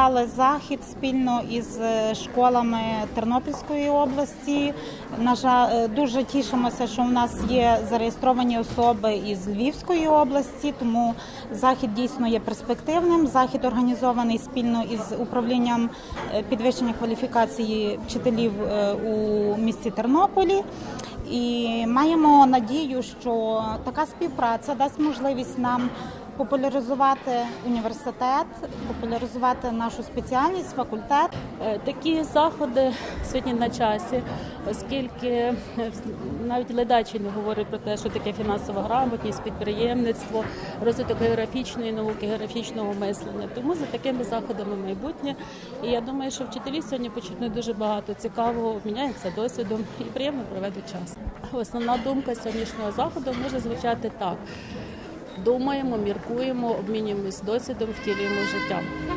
організували захід спільно із школами Тернопільської області. На жаль, дуже тішимося, що у нас є зареєстровані особи із Львівської області, тому захід дійсно є перспективним. Захід організований спільно із управлінням підвищення кваліфікації вчителів у місті Тернополі. І маємо надію, що така співпраця дасть можливість нам популяризувати університет, популяризувати нашу спеціальність, факультет. Такі заходи сьогодні на часі, оскільки навіть ледачі не говорять про те, що таке фінансова грамотність, підприємництво, розвиток географічної науки, географічного мислення. Тому за такими заходами майбутнє. І я думаю, що вчителі сьогодні почнуть дуже багато цікавого, обміняються досвідом і приємно проведуть час. Основна думка сьогоднішнього заходу може звучати так. Думаємо, міркуємо, обмінюємось досвідом, втілюємо життя.